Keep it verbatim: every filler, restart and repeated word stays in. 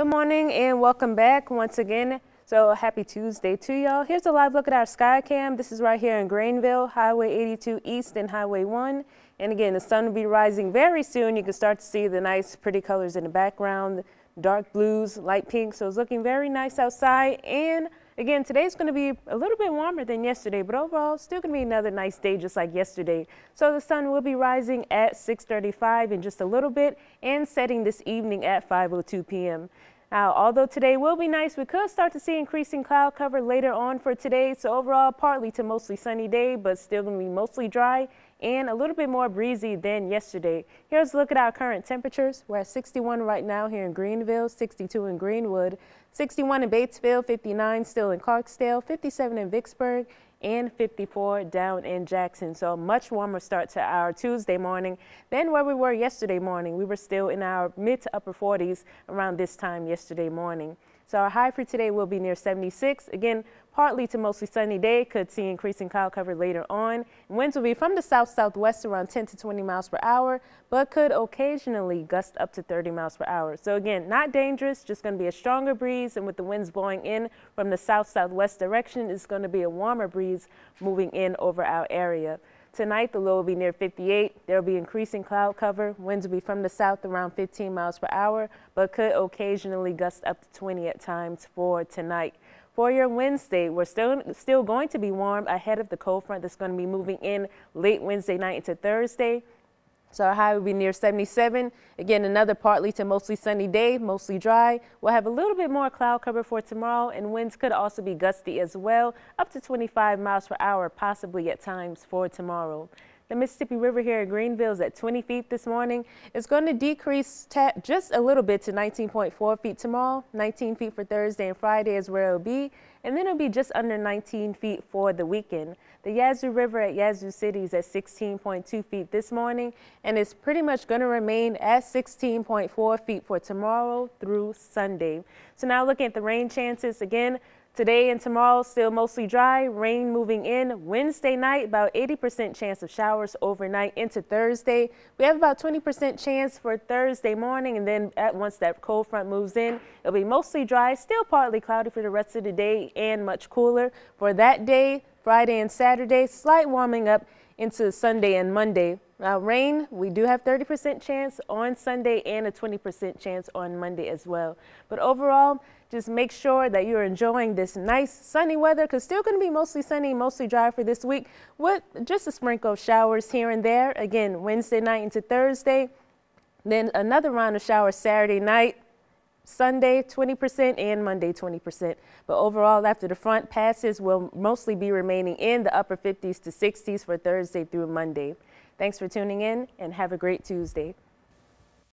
Good morning and welcome back once again. So happy Tuesday to y'all. Here's a live look at our sky cam. This is right here in Greenville, Highway eighty-two East and Highway one. And again, the sun will be rising very soon. You can start to see the nice pretty colors in the background, dark blues, light pink. So it's looking very nice outside. And again, today's going to be a little bit warmer than yesterday, but overall still going to be another nice day just like yesterday. So the sun will be rising at six thirty-five in just a little bit and setting this evening at five oh two p m Now, although today will be nice, we could start to see increasing cloud cover later on for today. So overall, partly to mostly sunny day, but still going to be mostly dry and a little bit more breezy than yesterday. Here's a look at our current temperatures. We're at sixty-one right now here in Greenville, sixty-two in Greenwood, sixty-one in Batesville, fifty-nine still in Clarksdale, fifty-seven in Vicksburg, and fifty-four down in Jackson. So a much warmer start to our Tuesday morning than where we were yesterday morning. We were still in our mid to upper forties around this time yesterday morning. So our high for today will be near seventy-six. Again, partly to mostly sunny day. Could see increasing cloud cover later on. Winds will be from the south-southwest around ten to twenty miles per hour, but could occasionally gust up to thirty miles per hour. So again, not dangerous, just going to be a stronger breeze. And with the winds blowing in from the south-southwest direction, it's going to be a warmer breeze moving in over our area. Tonight, the low will be near fifty-eight. There will be increasing cloud cover. Winds will be from the south around fifteen miles per hour, but could occasionally gust up to twenty at times for tonight. For your Wednesday, we're still, still going to be warm ahead of the cold front that's going to be moving in late Wednesday night into Thursday. So our high will be near seventy-seven. Again, another partly to mostly sunny day, mostly dry. We'll have a little bit more cloud cover for tomorrow, and winds could also be gusty as well, up to twenty-five miles per hour, possibly at times for tomorrow. The Mississippi River here in Greenville is at twenty feet this morning. It's going to decrease just a little bit to nineteen point four feet tomorrow. nineteen feet for Thursday and Friday is where it'll be. And then it'll be just under nineteen feet for the weekend. The Yazoo River at Yazoo City is at sixteen point two feet this morning, and it's pretty much going to remain at sixteen point four feet for tomorrow through Sunday. So now looking at the rain chances again. Today and tomorrow still mostly dry, rain moving in. Wednesday night, about eighty percent chance of showers overnight into Thursday. We have about twenty percent chance for Thursday morning, and then at once that cold front moves in, it'll be mostly dry, still partly cloudy for the rest of the day and much cooler. For that day, Friday and Saturday, slight warming up into Sunday and Monday. Now rain, we do have thirty percent chance on Sunday and a twenty percent chance on Monday as well. But overall, just make sure that you're enjoying this nice sunny weather, because still going to be mostly sunny, mostly dry for this week with just a sprinkle of showers here and there. Again, Wednesday night into Thursday, then another round of showers Saturday night, Sunday twenty percent, and Monday twenty percent. But overall, after the front passes, will mostly be remaining in the upper fifties to sixties for Thursday through Monday. Thanks for tuning in and have a great Tuesday.